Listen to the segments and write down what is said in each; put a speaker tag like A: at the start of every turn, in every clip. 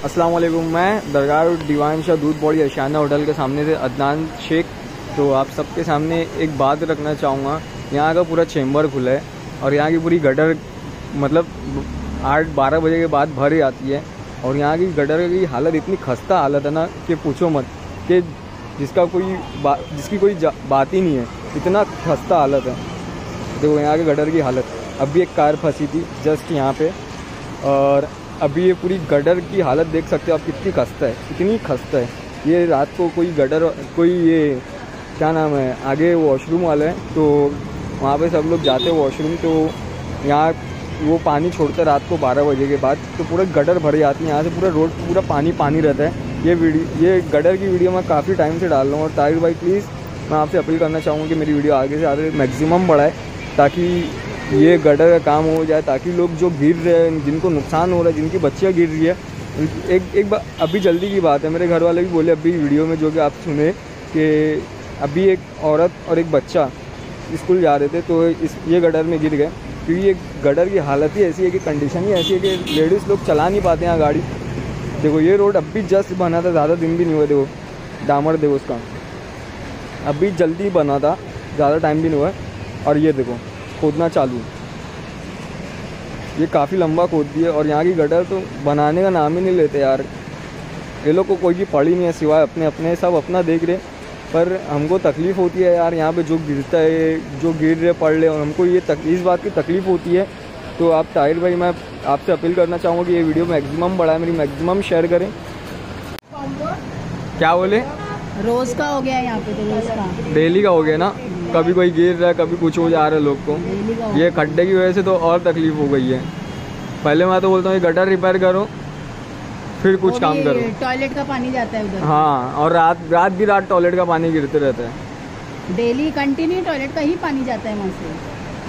A: अस्सलाम वालेकुम। मैं दरगाह दीवान शाह दूध बॉडी अशाना होटल के सामने से अदनान शेख। तो आप सबके सामने एक बात रखना चाहूँगा। यहाँ का पूरा चेंबर खुला है और यहाँ की पूरी गटर मतलब 8-12 बजे के बाद भर जाती है। और यहाँ की गटर की हालत इतनी खस्ता हालत है ना कि पूछो मत, कि जिसकी कोई बात ही नहीं है, इतना खस्ता हालत है। देखो यहाँ के गटर की हालत। अभी एक कार फंसी थी जस्ट यहाँ पे, और अभी ये पूरी गटर की हालत देख सकते हो आप, कितनी खस्ता है, इतनी खस्ता है। ये रात को कोई ये क्या नाम है, आगे वॉशरूम वाला है, तो वहाँ पे सब लोग जाते हैं वॉशरूम, तो यहाँ वो पानी छोड़ते रात को 12 बजे के बाद, तो पूरा गटर भर जाती है। यहाँ से पूरा रोड पूरा पानी रहता है। ये गटर की वीडियो मैं काफ़ी टाइम से डाल रहा हूँ। और ताहिर भाई प्लीज़ मैं आपसे अपील करना चाहूँगा कि मेरी वीडियो आगे से आगे मैक्सिमम बढ़ाए, ताकि ये गटर का काम हो जाए, ताकि लोग जो गिर रहे हैं, जिनको नुकसान हो रहा है, जिनकी बच्चियाँ गिर रही है, एक बार अभी जल्दी की बात है, मेरे घर वाले भी बोले अभी वीडियो में जो कि आप सुने, कि अभी एक औरत और एक बच्चा स्कूल जा रहे थे, तो ये गटर में गिर गए। क्योंकि ये गटर की हालत ही ऐसी है कि कंडीशन ही ऐसी है कि लेडीज़ लोग चला नहीं पाते हैं गाड़ी। देखो ये रोड अभी जस्ट बना था, ज़्यादा दिन भी नहीं हुआ। देखो डामर देखो उसका, अभी जल्दी बना था, ज़्यादा टाइम भी नहीं हुआ। और ये देखो खोदना चालू, ये काफ़ी लंबा खोद दिया। और यहाँ की गटर तो बनाने का नाम ही नहीं लेते यार। ये लोग को कोई भी पड़ी नहीं है सिवाय अपने सब अपना देख रहे। पर हमको तकलीफ़ होती है यार, यहाँ पे जो गिरता है, जो गिर रहे पड़ रहे, और हमको ये इस बात की तकलीफ़ होती है। तो आप ताहिर भाई, मैं आपसे अपील करना चाहूँगा कि ये वीडियो मैक्सिमम बढ़ाए, मेरी मैक्सिमम शेयर करें। क्या बोले?
B: रोज़ का हो गया यहाँ पे, तो रोज़ का
A: डेली का हो गया ना। कभी कोई गिर रहा है, कभी कुछ हो जा रहा है लोग को। ये खड्डे की वजह से तो और तकलीफ़ हो गई है। पहले मैं तो बोलता हूँ ये गटर रिपेयर करो, फिर कुछ काम करो।
B: टॉयलेट का पानी जाता है उधर।
A: हाँ, और रात भी टॉयलेट का पानी गिरते रहता है।
B: डेली कंटिन्यू टॉयलेट का ही पानी जाता है वहाँ से।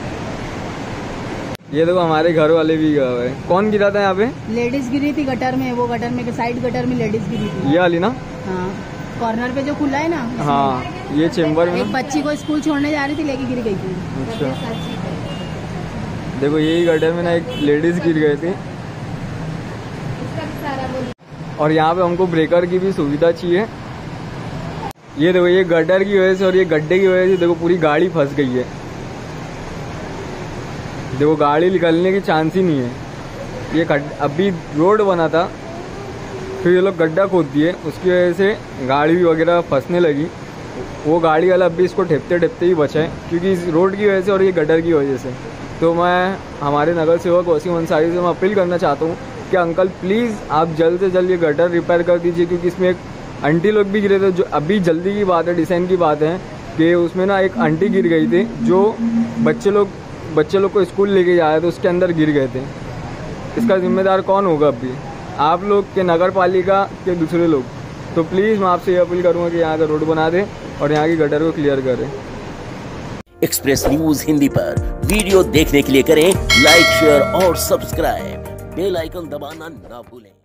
A: ये देखो हमारे घर वाले भी गए हुए। कौन गिरा था यहाँ पे?
B: लेडीज गिरी थी गटर में, वो गटर में साइड गटर में लेडीज गिरी थी।
A: ये वाली ना?
B: हाँ, कॉर्नर पे जो खुला है ना।
A: हाँ, ये चेंबर में
B: एक बच्ची को स्कूल छोड़ने जा रही थी, लेके गिर गई थी।
A: अच्छा, देखो यही गटर में ना एक लेडीज गिर गई थी। और यहाँ पे हमको ब्रेकर की भी सुविधा चाहिए। ये देखो ये गटर की वजह से और ये गड्ढे की वजह से देखो पूरी गाड़ी फंस गई है। देखो गाड़ी निकलने की चांस ही नहीं है। ये अभी रोड बना था, फिर ये लोग गड्ढा खोद दिए, उसकी वजह से गाड़ी वगैरह फंसने लगी। वो गाड़ी वाला अभी इसको ठेपते ही बचा है, क्योंकि इस रोड की वजह से और ये गटर की वजह से। तो मैं हमारे नगर सेवक वसीम अंसारी से मैं अपील करना चाहता हूँ कि अंकल प्लीज़ आप जल्द से जल्द ये गटर रिपेयर कर दीजिए, क्योंकि इसमें एक आंटी लोग भी गिरे थे। जो अभी जल्दी की बात है, डिसेंट की बात है, कि उसमें ना एक आंटी गिर गई थी, जो बच्चे लोग को स्कूल लेके जा रहे थे, उसके अंदर गिर गए थे। इसका जिम्मेदार कौन होगा? अभी आप लोग के नगर पालिका के दूसरे लोग। तो प्लीज़ मैं आपसे ये अपील करूँगा कि यहाँ का रोड बना दें और यहाँ की गटर को क्लियर करें।
C: एक्सप्रेस न्यूज हिंदी पर वीडियो देखने के लिए करें लाइक, शेयर और सब्सक्राइब। बेल आइकन दबाना ना भूलें।